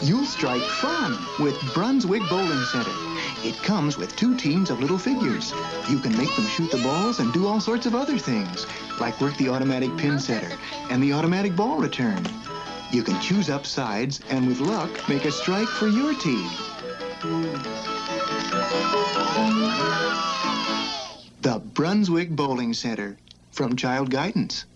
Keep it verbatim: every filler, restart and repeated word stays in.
You'll strike fun with Brunswick Bowling Center. It comes with two teams of little figures. You can make them shoot the balls and do all sorts of other things, like work the automatic pin setter and the automatic ball return. You can choose up sides and, with luck, make a strike for your team. The Brunswick Bowling Center, from Child Guidance.